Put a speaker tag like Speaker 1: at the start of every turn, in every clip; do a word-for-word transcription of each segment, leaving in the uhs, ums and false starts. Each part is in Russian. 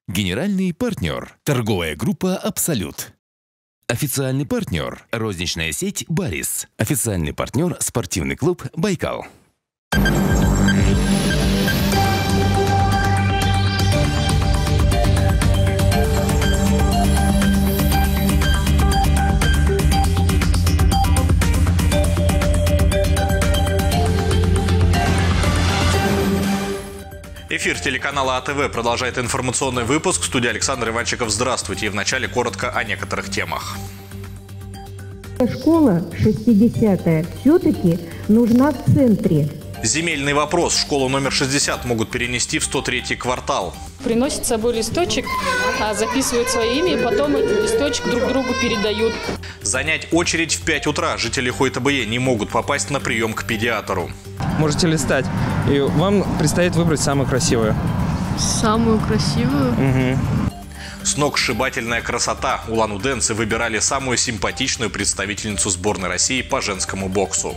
Speaker 1: Генеральный партнер – торговая группа «Абсолют». Официальный партнер – розничная сеть «Барис». Официальный партнер – спортивный клуб «Байкал».
Speaker 2: Эфир телеканала А Тэ Вэ продолжает информационный выпуск. В студии Александр Иванчиков. Здравствуйте. И вначале коротко о некоторых темах.
Speaker 3: Школа шестидесятая все-таки нужна в центре.
Speaker 2: Земельный вопрос. Школу номер шестьдесят могут перенести в сто третий квартал.
Speaker 4: Приносят с собой листочек, записывают свое имя и потом этот листочек друг другу передают.
Speaker 2: Занять очередь в пять утра. Жители Хойтабые не могут попасть на прием к педиатру.
Speaker 5: Можете листать, и вам предстоит выбрать самую красивую.
Speaker 6: Самую красивую?
Speaker 2: Угу. Сногсшибательная красота. Улан-удэнцы выбирали самую симпатичную представительницу сборной России по женскому боксу.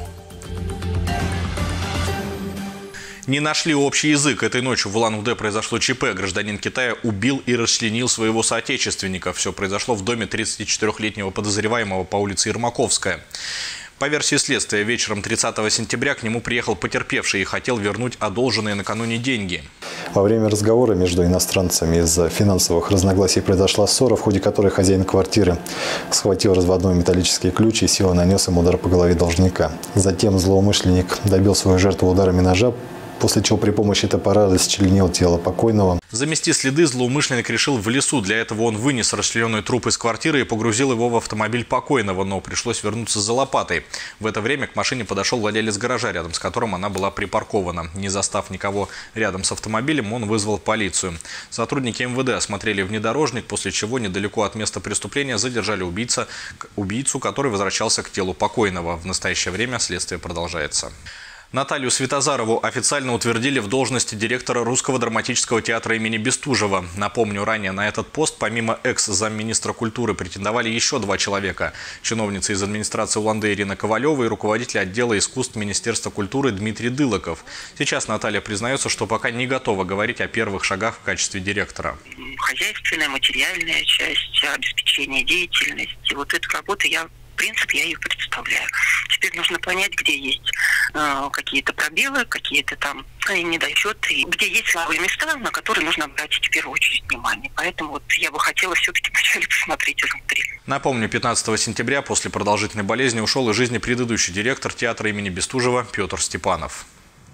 Speaker 2: Не нашли общий язык. Этой ночью в Улан-Удэ произошло Чэ Пэ. Гражданин Китая убил и расчленил своего соотечественника. Все произошло в доме тридцатичетырёхлетнего подозреваемого по улице Ермаковская. По версии следствия, вечером тридцатого сентября к нему приехал потерпевший и хотел вернуть одолженные накануне деньги.
Speaker 7: Во время разговора между иностранцами из-за финансовых разногласий произошла ссора, в ходе которой хозяин квартиры схватил разводной металлический ключ и силой нанес ему удар по голове должника. Затем злоумышленник добил свою жертву ударами ножа, после чего при помощи топора расчленил тело покойного.
Speaker 2: Замести следы злоумышленник решил в лесу. Для этого он вынес расчлененный труп из квартиры и погрузил его в автомобиль покойного, но пришлось вернуться за лопатой. В это время к машине подошел владелец гаража, рядом с которым она была припаркована. Не застав никого рядом с автомобилем, он вызвал полицию. Сотрудники эм вэ дэ осмотрели внедорожник, после чего недалеко от места преступления задержали убийца, убийцу, который возвращался к телу покойного. В настоящее время следствие продолжается. Наталью Светозарову официально утвердили в должности директора Русского драматического театра имени Бестужева. Напомню, ранее на этот пост помимо экс-замминистра культуры претендовали еще два человека. Чиновница из администрации Улан-Удэ Ирина Ковалева и руководитель отдела искусств Министерства культуры Дмитрий Дылоков. Сейчас Наталья признается, что пока не готова говорить о первых шагах в качестве директора.
Speaker 8: Хозяйственная, материальная часть, обеспечение деятельности. Вот эту работу я... В принципе, я ее представляю. Теперь нужно понять, где есть э, какие-то пробелы, какие-то там недочеты, где есть слабые места, на которые нужно обратить в первую очередь внимание. Поэтому вот я бы хотела все-таки вначале посмотреть изнутри.
Speaker 2: Напомню, пятнадцатого сентября после продолжительной болезни ушел из жизни предыдущий директор театра имени Бестужева Петр Степанов.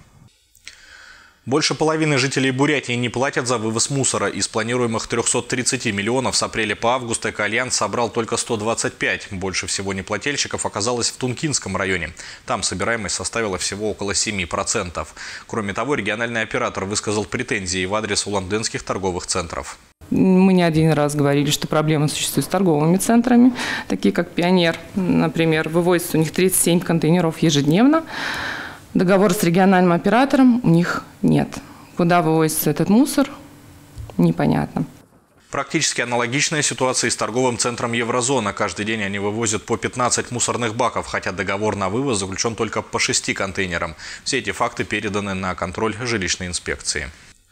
Speaker 2: Больше половины жителей Бурятии не платят за вывоз мусора. Из планируемых трёхсот тридцати миллионов с апреля по август Экоальянс собрал только сто двадцать пять. Больше всего неплательщиков оказалось в Тункинском районе. Там собираемость составила всего около семи процентов. Кроме того, региональный оператор высказал претензии в адрес улан-удэнских торговых центров.
Speaker 9: Мы не один раз говорили, что проблемы существуют с торговыми центрами, такие как «Пионер». Например, вывозится у них тридцать семь контейнеров ежедневно. Договора с региональным оператором у них нет. Куда вывозится этот мусор, непонятно.
Speaker 2: Практически аналогичная ситуация и с торговым центром «Еврозона». Каждый день они вывозят по пятнадцать мусорных баков, хотя договор на вывоз заключен только по шести контейнерам. Все эти факты переданы на контроль жилищной инспекции.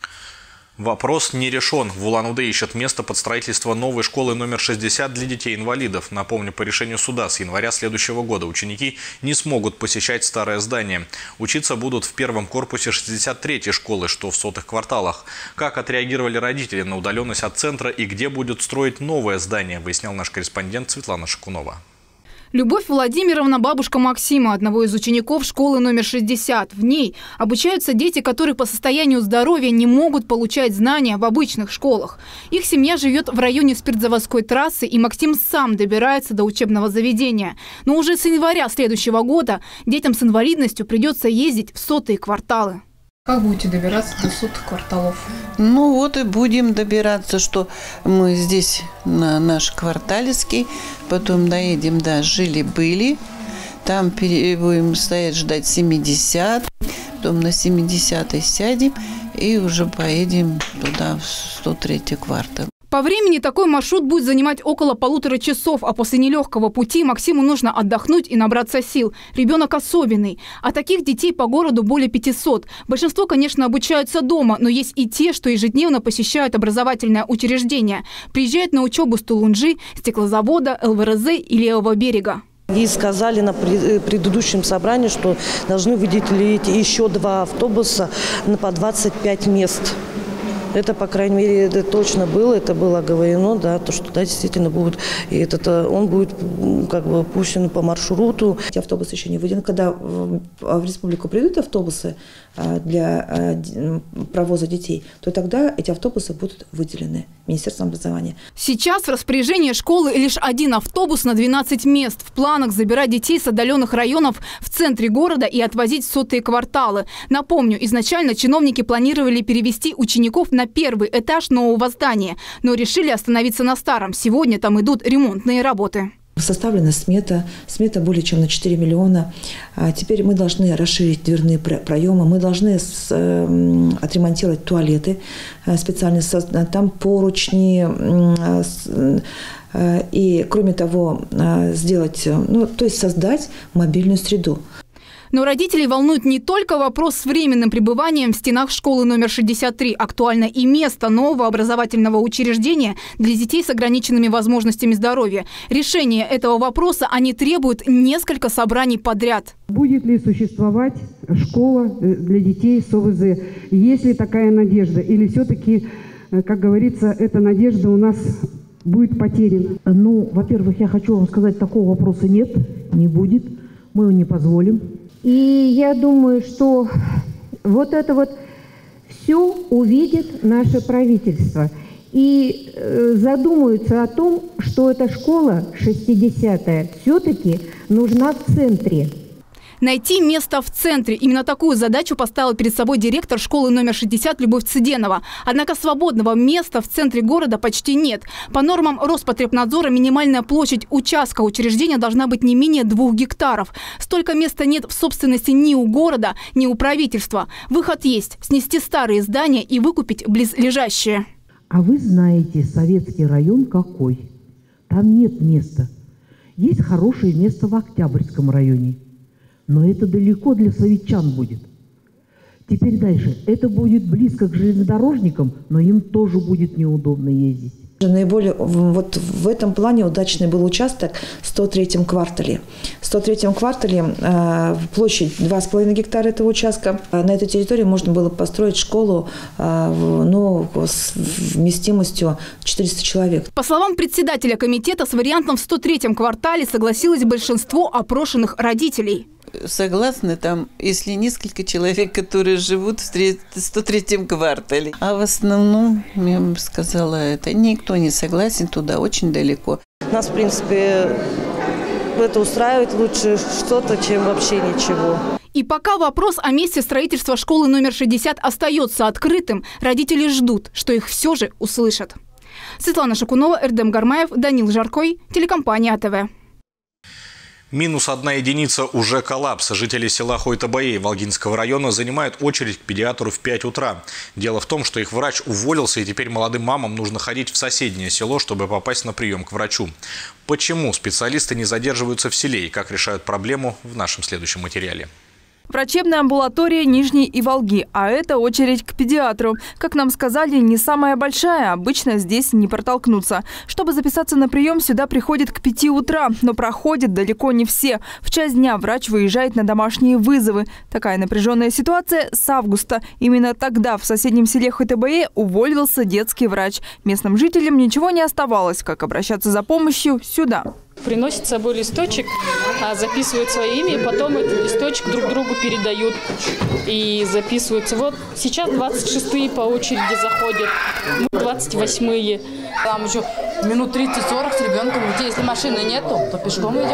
Speaker 2: Вопрос не решен. В Улан-Удэ ищут место под строительство новой школы номер шестьдесят для детей-инвалидов. Напомню, по решению суда с января следующего года ученики не смогут посещать старое здание. Учиться будут в первом корпусе шестьдесят третьей школы, что в сотых кварталах. Как отреагировали родители на удаленность от центра и где будет строить новое здание, выяснял наш корреспондент Светлана Шакунова.
Speaker 10: Любовь Владимировна – бабушка Максима, одного из учеников школы номер шестьдесят. В ней обучаются дети, которые по состоянию здоровья не могут получать знания в обычных школах. Их семья живет в районе спиртзаводской трассы, и Максим сам добирается до учебного заведения. Но уже с января следующего года детям с инвалидностью придется ездить в сотые кварталы.
Speaker 6: Как будете добираться до сотых кварталов?
Speaker 11: Ну вот и будем добираться, что мы здесь на наш Кварталецкий, потом доедем до Жили-Были, там будем стоять ждать семидесят, потом на семидесятый сядем и уже поедем туда, в сто третий квартал.
Speaker 10: По времени такой маршрут будет занимать около полутора часов, а после нелегкого пути Максиму нужно отдохнуть и набраться сил. Ребенок особенный. А таких детей по городу более пятисот. Большинство, конечно, обучаются дома, но есть и те, что ежедневно посещают образовательное учреждение. Приезжают на учебу с Тулунжи, стеклозавода, эл вэ эр зэ и Левого берега.
Speaker 12: И сказали на предыдущем собрании, что должны выделить еще два автобуса по двадцать пять мест. Это, по крайней мере, это точно было, это было оговорено, да, то, что да, действительно будет, и этот, он будет как бы пущен по маршруту.
Speaker 13: Эти автобусы еще не выделены. Когда в, в республику придут автобусы для провоза детей, то тогда эти автобусы будут выделены Министерством образования.
Speaker 10: Сейчас в распоряжении школы лишь один автобус на двенадцать мест. В планах забирать детей с отдаленных районов в центре города и отвозить в сотые кварталы. Напомню, изначально чиновники планировали перевести учеников на первый этаж нового здания, но решили остановиться на старом. Сегодня там идут ремонтные работы.
Speaker 13: Составлена смета, смета более чем на четыре миллиона. А теперь мы должны расширить дверные проемы, мы должны с, э, отремонтировать туалеты э, специально, там поручни, э, э, и кроме того э, сделать, ну, то есть создать мобильную среду.
Speaker 10: Но родителей волнует не только вопрос с временным пребыванием в стенах школы номер шестьдесят три. Актуально и место нового образовательного учреждения для детей с ограниченными возможностями здоровья. Решение этого вопроса они требуют несколько собраний подряд.
Speaker 14: Будет ли существовать школа для детей с о вэ зэ? Есть ли такая надежда? Или все-таки, как говорится, эта надежда у нас будет потеряна?
Speaker 15: Ну, во-первых, я хочу вам сказать, такого вопроса нет, не будет. Мы его не позволим.
Speaker 3: И я думаю, что вот это вот все увидит наше правительство и э, задумаются о том, что эта школа шестидесятая все-таки нужна в центре.
Speaker 10: Найти место в центре. Именно такую задачу поставил перед собой директор школы номер шестьдесят Любовь Цыденова. Однако свободного места в центре города почти нет. По нормам Роспотребнадзора минимальная площадь участка учреждения должна быть не менее двух гектаров. Столько места нет в собственности ни у города, ни у правительства. Выход есть – снести старые здания и выкупить близлежащие.
Speaker 15: А вы знаете советский район какой? Там нет места. Есть хорошее место в Октябрьском районе. Но это далеко для советчан будет. Теперь дальше. Это будет близко к железнодорожникам, но им тоже будет неудобно ездить.
Speaker 13: Наиболее вот в этом плане удачный был участок в сто третьем квартале. В сто третьем квартале э, площадь два с половиной гектара этого участка. На этой территории можно было построить школу э, ну, с вместимостью четыреста человек.
Speaker 10: По словам председателя комитета, с вариантом в сто третьем квартале согласилось большинство опрошенных родителей.
Speaker 11: Согласны там, если несколько человек, которые живут в сто третьем квартале. А в основном, я бы сказала, это никто не согласен, туда очень далеко.
Speaker 12: Нас, в принципе, это устраивает лучше что-то, чем вообще ничего.
Speaker 10: И пока вопрос о месте строительства школы номер шестьдесят остается открытым, родители ждут, что их все же услышат. Светлана Шакунова, Эрдем Гармаев, Данил Жаркой, телекомпания а тэ вэ.
Speaker 2: Минус одна единица уже коллапс. Жители села Хой-Табаей Волгинского района занимают очередь к педиатру в пять утра. Дело в том, что их врач уволился, и теперь молодым мамам нужно ходить в соседнее село, чтобы попасть на прием к врачу. Почему специалисты не задерживаются в селе и как решают проблему, в нашем следующем материале.
Speaker 16: Врачебная амбулатория Нижней Иволги, а это очередь к педиатру. Как нам сказали, не самая большая, обычно здесь не протолкнуться. Чтобы записаться на прием, сюда приходят к пяти утра, но проходят далеко не все. В час дня врач выезжает на домашние вызовы. Такая напряженная ситуация с августа. Именно тогда в соседнем селе Хой-Табаей уволился детский врач. Местным жителям ничего не оставалось, как обращаться за помощью сюда.
Speaker 4: Приносят с собой листочек, записывают свое имя, и потом этот листочек друг другу передают и записываются. Вот сейчас двадцать шестые по очереди заходят, мы двадцать восьмые.
Speaker 17: Там еще минут тридцать-сорок с ребенком идти. Если машины нету, то пешком идем.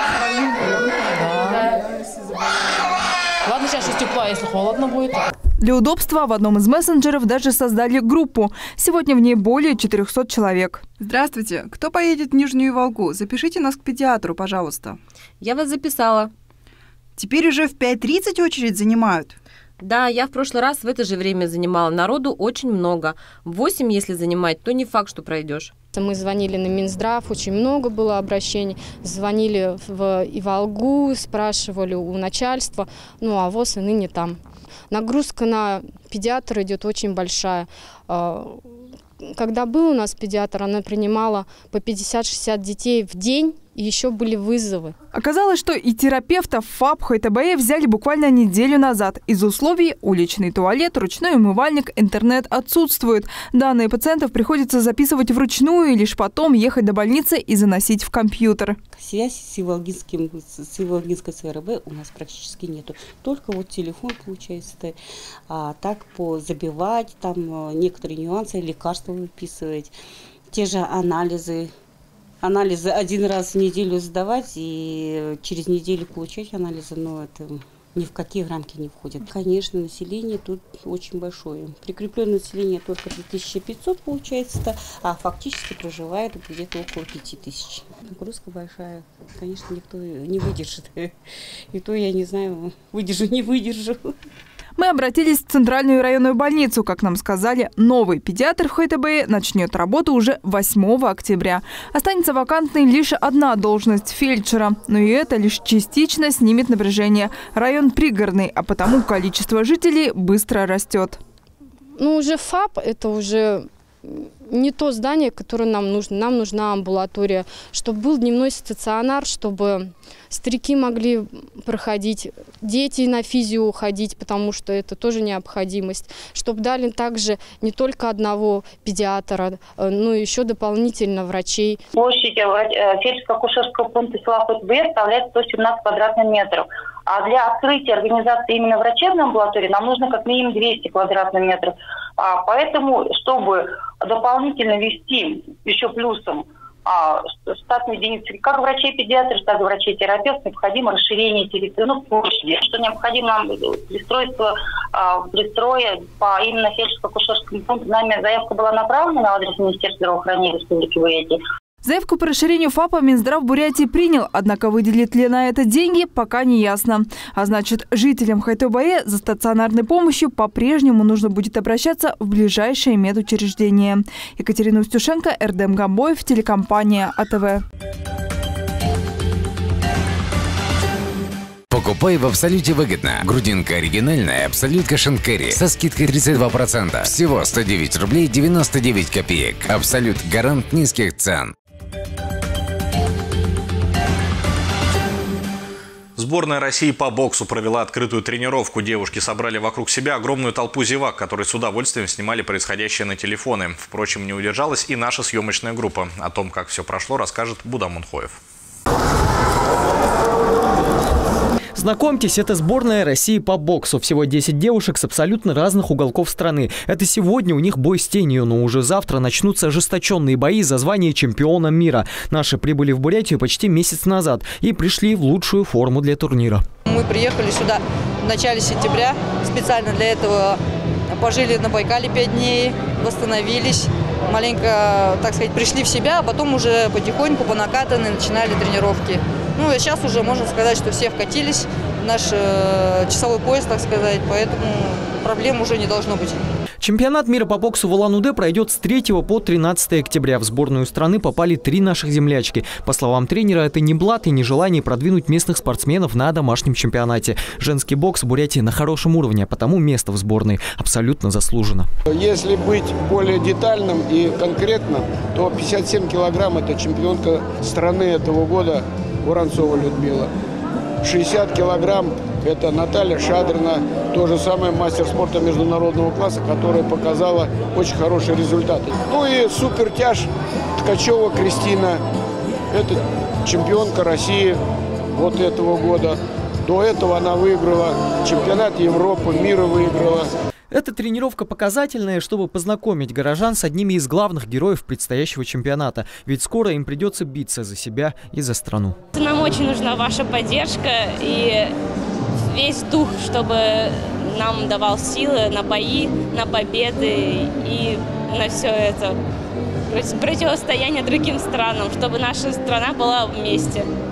Speaker 17: Да. Ладно, сейчас еще тепло, если холодно будет.
Speaker 16: Для удобства в одном из мессенджеров даже создали группу. Сегодня в ней более четырехсот человек.
Speaker 18: Здравствуйте. Кто поедет в Нижнюю Волгу? Запишите нас к педиатру, пожалуйста.
Speaker 19: Я вас записала.
Speaker 18: Теперь уже в пять тридцать очередь занимают?
Speaker 19: Да, я в прошлый раз в это же время занимала. Народу очень много. восемь, если занимать, то не факт, что пройдешь.
Speaker 4: Мы звонили на Минздрав, очень много было обращений. Звонили в Иволгу, спрашивали у начальства. Ну, а ВОЗ и ныне там. Нагрузка на педиатра идет очень большая. Когда был у нас педиатр, она принимала по пятьдесят-шестьдесят детей в день, и еще были вызовы.
Speaker 16: Оказалось, что и терапевтов в ФАП ХТБ взяли буквально неделю назад. Из условий уличный туалет, ручной умывальник, интернет отсутствуют. Данные пациентов приходится записывать вручную и лишь потом ехать до больницы и заносить в компьютер.
Speaker 20: Связь с Иволгинским, с Иволгинской ЦРБ у нас практически нету. Только вот телефон, получается, а так по забивать, там некоторые нюансы, лекарства выписывать, те же анализы. Анализы один раз в неделю сдавать и через неделю получать анализы, но это ни в какие рамки не входит. Конечно, население тут очень большое. Прикрепленное население только две тысячи пятьсот получается, а фактически проживает где-то около пяти тысяч. Нагрузка большая, конечно, никто не выдержит. И то я не знаю, выдержу, не выдержу.
Speaker 16: Мы обратились в Центральную районную больницу. Как нам сказали, новый педиатр в ХТБ начнет работу уже восьмого октября. Останется вакантной лишь одна должность фельдшера. Но и это лишь частично снимет напряжение. Район пригородный, а потому количество жителей быстро растет.
Speaker 4: Ну, уже ФАП – это уже не то здание, которое нам нужно. Нам нужна амбулатория, чтобы был дневной стационар, чтобы старики могли проходить, дети на физио ходить, потому что это тоже необходимость. Чтобы дали также не только одного педиатра, но еще дополнительно врачей.
Speaker 21: Площадь фельдшерско-акушерского пункта села ХТБ составляет сто семнадцать квадратных метров. А для открытия организации именно врачебной амбулатории нам нужно как минимум двести квадратных метров. А, поэтому, чтобы дополнительно вести еще плюсом а, штатные единицы как врачей-педиатров, так и врачей-терапевтов, необходимо расширение территории, ну, площади. Что необходимо нам пристроиться, а, пристроя по именно фельдшерско-акушерскому пункту. Нами заявка была направлена на адрес Министерства здравоохранения Республики Бурятия.
Speaker 16: Заявку по расширению ФАПа Минздрав Бурятии принял, однако выделит ли на это деньги, пока не ясно. А значит, жителям ХТБ за стационарной помощью по-прежнему нужно будет обращаться в ближайшие медучреждения. Екатерина Устюшенко, Эрдем Гамбоев, телекомпания АТВ.
Speaker 1: Покупай в Абсолюте выгодно. Грудинка оригинальная Абсолют Кашен Керри со скидкой тридцать два процента. Всего сто девять рублей девяносто девять копеек. Абсолют – гарант низких цен.
Speaker 2: Сборная России по боксу провела открытую тренировку. Девушки собрали вокруг себя огромную толпу зевак, которые с удовольствием снимали происходящее на телефоны. Впрочем, не удержалась и наша съемочная группа. О том, как все прошло, расскажет Будам Мунхоев.
Speaker 22: Знакомьтесь, это сборная России по боксу. Всего десять девушек с абсолютно разных уголков страны. Это сегодня у них бой с тенью, но уже завтра начнутся ожесточенные бои за звание чемпиона мира. Наши прибыли в Бурятию почти месяц назад и пришли в лучшую форму для турнира.
Speaker 23: Мы приехали сюда в начале сентября, специально для этого пожили на Байкале пять дней, восстановились, маленько, так сказать, пришли в себя, а потом уже потихоньку по накатанной начинали тренировки. Ну, а сейчас уже можно сказать, что все вкатились в наш э, часовой пояс, так сказать, поэтому проблем уже не должно быть.
Speaker 22: Чемпионат мира по боксу в Улан-Удэ пройдет с третьего по тринадцатое октября. В сборную страны попали три наших землячки. По словам тренера, это не блат и не желание продвинуть местных спортсменов на домашнем чемпионате. Женский бокс в Бурятии на хорошем уровне, а потому место в сборной абсолютно заслужено.
Speaker 24: Если быть более детальным и конкретным, то пятьдесят семь килограмм – это чемпионка страны этого года Воронцова Людмила. шестьдесят килограмм – это Наталья Шадрина, то же самое мастер спорта международного класса, которая показала очень хорошие результаты. Ну и супертяж Ткачева Кристина, это чемпионка России вот этого года. До этого она выиграла чемпионат Европы, мира выиграла.
Speaker 22: Эта тренировка показательная, чтобы познакомить горожан с одними из главных героев предстоящего чемпионата. Ведь скоро им придется биться за себя и за страну.
Speaker 25: Нам очень нужна ваша поддержка и весь дух, чтобы нам давал силы на бои, на победы и на все это. Противостояние другим странам, чтобы наша страна была вместе.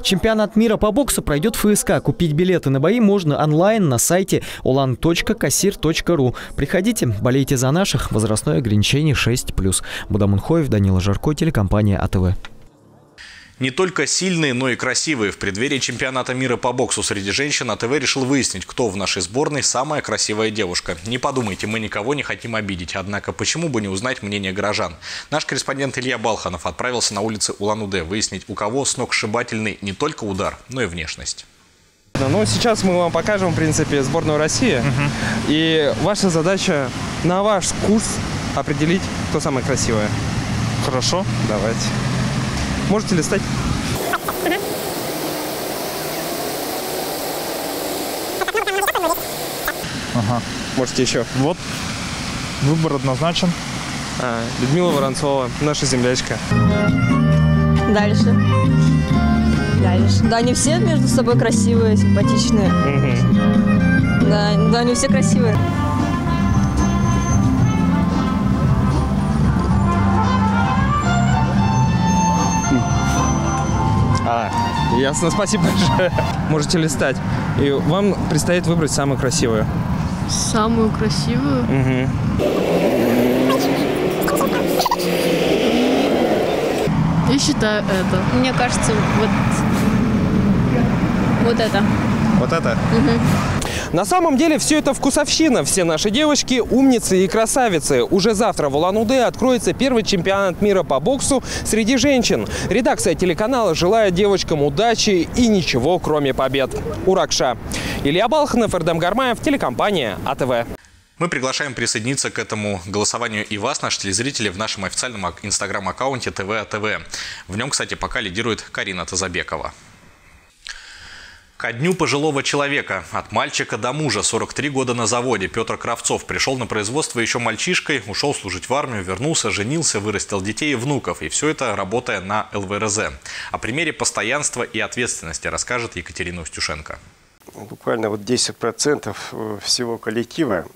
Speaker 22: Чемпионат мира по боксу пройдет в ФСК. Купить билеты на бои можно онлайн на сайте улан точка кассир точка ру. Приходите, болейте за наших. Возрастное ограничение шесть плюс. Будамунхоев, Данила Жарко, телекомпания АТВ.
Speaker 2: Не только сильные, но и красивые. В преддверии чемпионата мира по боксу среди женщин АТВ решил выяснить, кто в нашей сборной самая красивая девушка. Не подумайте, мы никого не хотим обидеть. Однако, почему бы не узнать мнение горожан? Наш корреспондент Илья Балханов отправился на улицы Улан-Удэ выяснить, у кого сногсшибательный не только удар, но и внешность.
Speaker 5: Ну, сейчас мы вам покажем, в принципе, сборную России. Угу. И ваша задача на ваш вкус определить, кто самая красивая. Хорошо? Давайте. Можете листать.
Speaker 6: Ага.
Speaker 5: Можете еще.
Speaker 6: Вот. Выбор однозначен.
Speaker 5: А, Людмила Воронцова, наша землячка.
Speaker 7: Дальше. Дальше. Да, они все между собой красивые, симпатичные. Угу. Да, да, они все красивые.
Speaker 5: А, ясно, спасибо большое. Можете листать. И вам предстоит выбрать самую красивую.
Speaker 4: Самую красивую?
Speaker 5: Угу.
Speaker 4: Я считаю это.
Speaker 7: Мне кажется, вот, вот это.
Speaker 5: Вот это?
Speaker 7: Угу.
Speaker 5: На самом деле все это вкусовщина. Все наши девочки умницы и красавицы. Уже завтра в Улан-Удэ откроется первый чемпионат мира по боксу среди женщин. Редакция телеканала желает девочкам удачи и ничего, кроме побед. Уракша. Илья Балханов, Эрдем Гармаев, телекомпания АТВ.
Speaker 2: Мы приглашаем присоединиться к этому голосованию и вас, наши телезрители, в нашем официальном инстаграм-аккаунте ТВ АТВ. В нем, кстати, пока лидирует Карина Тазабекова. Ко дню пожилого человека. От мальчика до мужа. сорок три года на заводе. Петр Кравцов пришел на производство еще мальчишкой, ушел служить в армию, вернулся, женился, вырастил детей и внуков. И все это работая на ЛВРЗ. О примере постоянства и ответственности расскажет Екатерина Устюшенко.
Speaker 8: Буквально вот десять процентов всего коллектива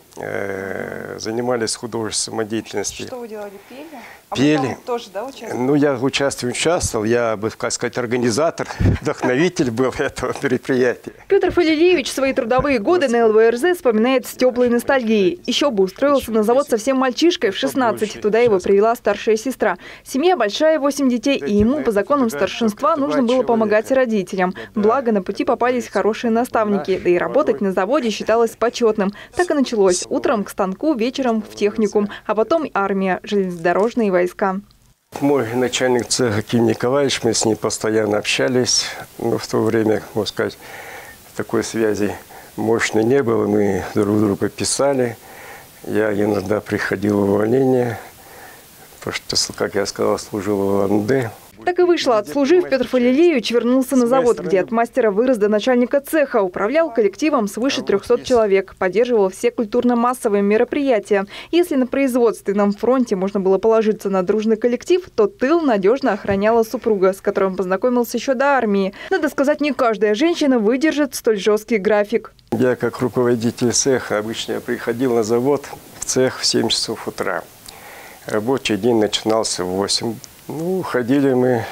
Speaker 8: э, занимались художественной самодеятельностью.
Speaker 18: Что вы делали? Пели? А
Speaker 8: Пели.
Speaker 18: вы там тоже, да, участвовали?
Speaker 8: Ну, я участвую, участвовал. Я, бы, как сказать, организатор, вдохновитель был этого мероприятия.
Speaker 16: Петр Фалилеевич свои трудовые годы на ЛВРЗ вспоминает с теплой ностальгией. Еще бы устроился на завод совсем мальчишкой в шестнадцать. Туда его привела старшая сестра. Семья большая, восемь детей, и ему по законам старшинства нужно было помогать родителям. Благо, на пути попались хорошие наставники. Да и работать на заводе считалось почетным. Так и началось. Утром к станку, вечером в техникум, а потом армия, железнодорожные войска.
Speaker 8: Мой начальник цеха Ким Николаевич, мы с ним постоянно общались. Но в то время, можно сказать, такой связи мощной не было. Мы друг друга писали. Я иногда приходил в увольнение, потому что, как я сказал, служил в Улан-Удэ.
Speaker 16: Так и вышло. Отслужив, Петр Фалилеевич вернулся на завод, где от мастера вырос до начальника цеха. Управлял коллективом свыше трёхсот человек. Поддерживал все культурно-массовые мероприятия. Если на производственном фронте можно было положиться на дружный коллектив, то тыл надежно охраняла супруга, с которым познакомился еще до армии. Надо сказать, не каждая женщина выдержит столь жесткий график.
Speaker 8: Я, как руководитель цеха, обычно я приходил на завод в цех в семь часов утра. Рабочий день начинался в восемь. Ну, ходили мы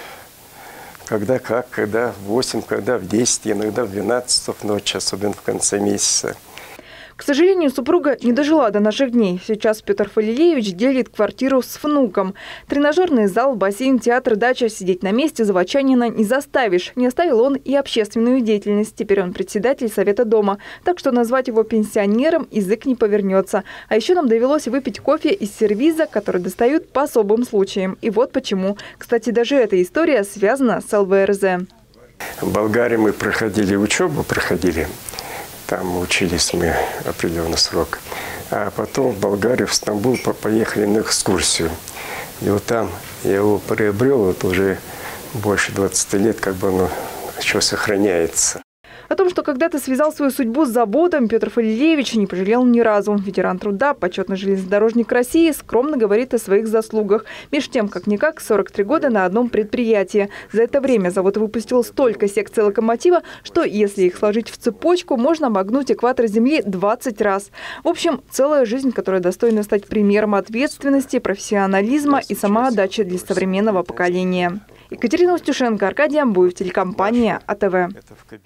Speaker 8: когда как, когда в восемь, когда в десять, иногда в двенадцать часов ночи, особенно в конце месяца.
Speaker 16: К сожалению, супруга не дожила до наших дней. Сейчас Петр Фалилеевич делит квартиру с внуком. Тренажерный зал, бассейн, театр, дача. Сидеть на месте заводчанина не заставишь. Не оставил он и общественную деятельность. Теперь он председатель совета дома. Так что назвать его пенсионером язык не повернется. А еще нам довелось выпить кофе из сервиза, который достают по особым случаям. И вот почему. Кстати, даже эта история связана с ЛВРЗ.
Speaker 8: В Болгарии мы проходили учебу, проходили. Там учились мы определенный срок. А потом в Болгарию, в Стамбул поехали на экскурсию. И вот там я его приобрел, вот уже больше двадцати лет, как бы оно еще сохраняется.
Speaker 16: О том, что когда-то связал свою судьбу с заводом, Петр Фалилеевич не пожалел ни разу. Ветеран труда, почетный железнодорожник России, скромно говорит о своих заслугах. Между тем, как-никак, сорок три года на одном предприятии. За это время завод выпустил столько секций локомотива, что, если их сложить в цепочку, можно обогнуть экватор Земли двадцать раз. В общем, целая жизнь, которая достойна стать примером ответственности, профессионализма и самоотдачи для современного поколения. Екатерина Устюшенко, Аркадий Амбуев, телекомпания А Тэ Вэ.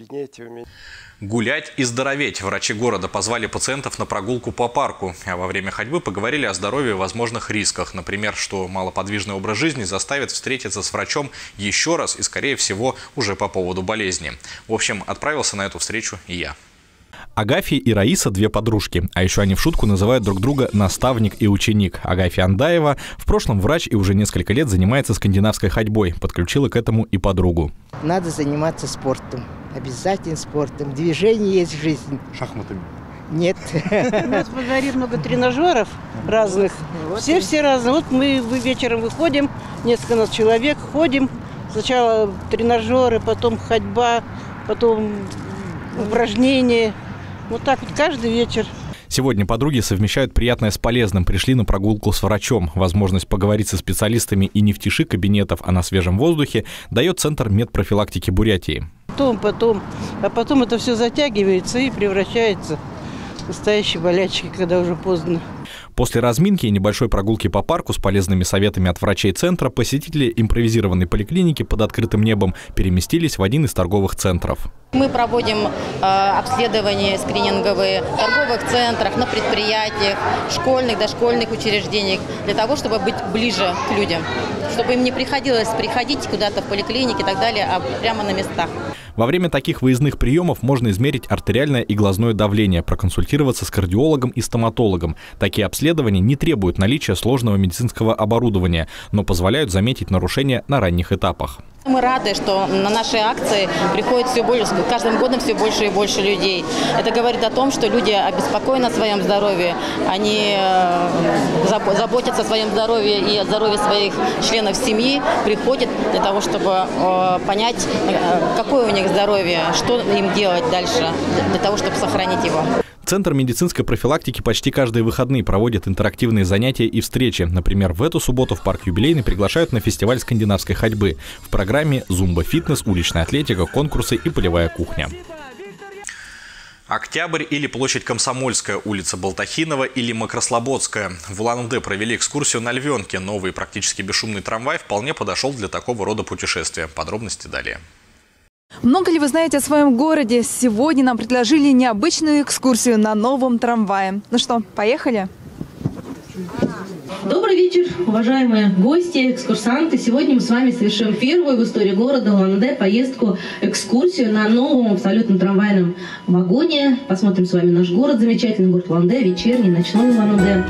Speaker 2: Гулять и здороветь. Врачи города позвали пациентов на прогулку по парку. А во время ходьбы поговорили о здоровье и возможных рисках. Например, что малоподвижный образ жизни заставит встретиться с врачом еще раз и, скорее всего, уже по поводу болезни. В общем, отправился на эту встречу и я.
Speaker 3: Агафья и Раиса – две подружки, а еще они в шутку называют друг друга наставник и ученик. Агафья Андаева в прошлом врач и уже несколько лет занимается скандинавской ходьбой. Подключила к этому и подругу.
Speaker 9: Надо заниматься спортом, обязательно спортом. Движение есть жизнь.
Speaker 3: Шахматами?
Speaker 9: Нет.
Speaker 13: У нас во дворе много тренажеров разных. Все-все разные. Вот мы вечером выходим, несколько нас человек, ходим. Сначала тренажеры, потом ходьба, потом упражнения. Вот так вот каждый вечер.
Speaker 3: Сегодня подруги совмещают приятное с полезным. Пришли на прогулку с врачом. Возможность поговорить со специалистами и не в тиши кабинетов, а на свежем воздухе дает Центр медпрофилактики Бурятии.
Speaker 13: Потом, потом, а потом это все затягивается и превращается в настоящие болячки, когда уже поздно.
Speaker 3: После разминки и небольшой прогулки по парку с полезными советами от врачей центра посетители импровизированной поликлиники под открытым небом переместились в один из торговых центров.
Speaker 14: Мы проводим э, обследования скрининговые в торговых центрах, на предприятиях, школьных, дошкольных учреждениях, для того, чтобы быть ближе к людям, чтобы им не приходилось приходить куда-то в поликлинике и так далее, а прямо на местах.
Speaker 3: Во время таких выездных приемов можно измерить артериальное и глазное давление, проконсультироваться с кардиологом и стоматологом. Такие обследования не требуют наличия сложного медицинского оборудования, но позволяют заметить нарушения на ранних этапах.
Speaker 14: Мы рады, что на наши акции приходит все больше, каждым годом все больше и больше людей. Это говорит о том, что люди обеспокоены о своем здоровье, они заботятся о своем здоровье и о здоровье своих членов семьи, приходят для того, чтобы понять, какое у них здоровье, что им делать дальше, для того, чтобы сохранить его.
Speaker 3: Центр медицинской профилактики почти каждые выходные проводит интерактивные занятия и встречи. Например, в эту субботу в парк Юбилейный приглашают на фестиваль скандинавской ходьбы. В программе зумба-фитнес, уличная атлетика, конкурсы и полевая кухня.
Speaker 2: Октябрь или площадь Комсомольская, улица Балтахинова или Макрослободская. В Улан-Удэ провели экскурсию на Львенке. Новый практически бесшумный трамвай вполне подошел для такого рода путешествия. Подробности далее.
Speaker 16: Много ли вы знаете о своем городе? Сегодня нам предложили необычную экскурсию на новом трамвае. Ну что, поехали?
Speaker 15: Добрый вечер, уважаемые гости, экскурсанты. Сегодня мы с вами совершим первую в истории города Улан-Удэ поездку, экскурсию на новом абсолютно трамвайном вагоне. Посмотрим с вами наш город, замечательный город Улан-Удэ, вечерний, ночной Улан-Удэ.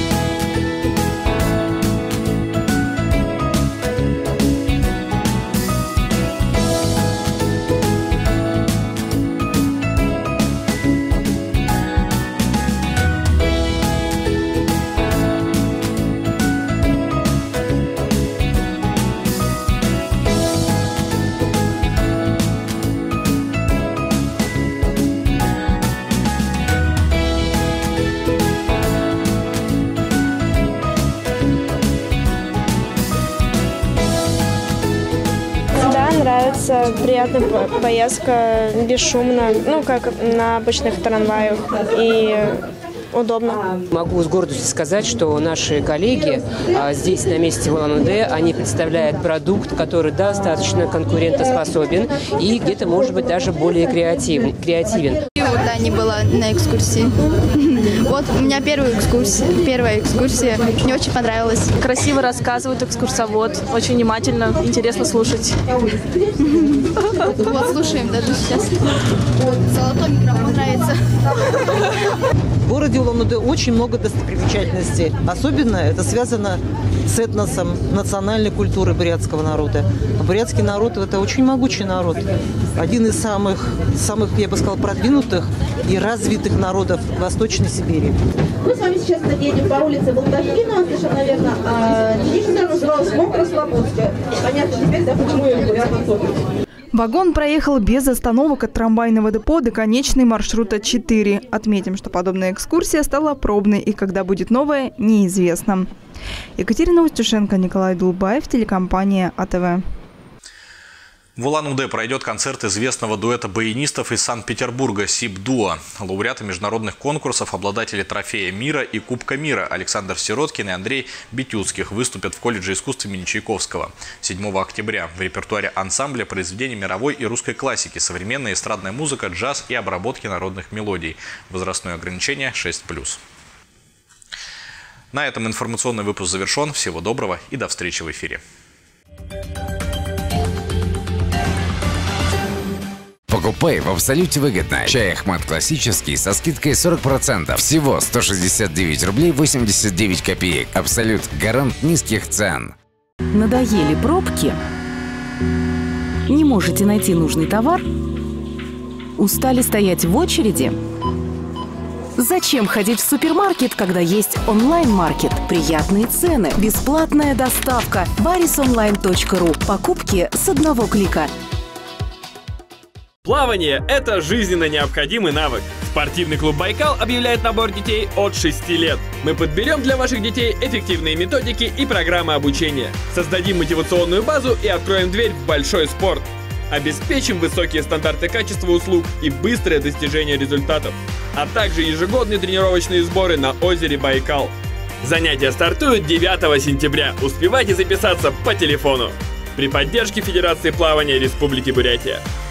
Speaker 26: Нравится, приятная поездка, бесшумно, ну, как на обычных трамваях, и удобно.
Speaker 27: Могу с гордостью сказать, что наши коллеги а, здесь, на месте в Улан-Удэ, они представляют продукт, который достаточно конкурентоспособен и где-то, может быть, даже более креативен. креативен.
Speaker 28: Вот, да, не была на экскурсии. Вот у меня первая экскурсия, первая экскурсия. Мне очень понравилось.
Speaker 29: Красиво рассказывают экскурсовод, очень внимательно, интересно слушать.
Speaker 28: Вот, слушаем даже сейчас. Золотой микрофон нравится.
Speaker 30: В городе Улан-Удэ очень много достопримечательностей. Особенно это связано с этносом национальной культуры бурятского народа. А бурятский народ – это очень могучий народ. Один из самых, самых, я бы сказала, продвинутых и развитых народов Восточной Сибири.
Speaker 15: Мы с вами сейчас едем по улице Балтахинова, совершенно верно. А единственное, называлась Макрослободская. Понятно, теперь да, почему я бурятом тоже.
Speaker 16: Вагон проехал без остановок от трамвайного депо до конечной маршрута четыре. Отметим, что подобная экскурсия стала пробной, и когда будет новая, неизвестно. Екатерина Устюшенко, Николай Дулбаев, телекомпания А Тэ Вэ.
Speaker 2: В Улан-Удэ пройдет концерт известного дуэта баянистов из Санкт-Петербурга «Сиб-дуо». Лауреаты международных конкурсов, обладатели трофея мира и Кубка мира Александр Сироткин и Андрей Битюцких выступят в колледже искусств имени Чайковского. седьмого октября в репертуаре ансамбля произведения мировой и русской классики, современная эстрадная музыка, джаз и обработки народных мелодий. Возрастное ограничение шесть плюс. На этом информационный выпуск завершен. Всего доброго и до встречи в эфире.
Speaker 1: Покупай в абсолюте выгодно. Чай Ахмад классический со скидкой сорок процентов. Всего сто шестьдесят девять рублей восемьдесят девять копеек. Абсолют – гарант низких цен.
Speaker 10: Надоели пробки? Не можете найти нужный товар? Устали стоять в очереди? Зачем ходить в супермаркет, когда есть онлайн-маркет? Приятные цены, бесплатная доставка. варис онлайн точка ру. Покупки с одного клика.
Speaker 11: Плавание – это жизненно необходимый навык. Спортивный клуб «Байкал» объявляет набор детей от шести лет. Мы подберем для ваших детей эффективные методики и программы обучения. Создадим мотивационную базу и откроем дверь в большой спорт. Обеспечим высокие стандарты качества услуг и быстрое достижение результатов, а также ежегодные тренировочные сборы на озере Байкал. Занятия стартуют девятого сентября. Успевайте записаться по телефону. При поддержке Федерации плавания Республики Бурятия.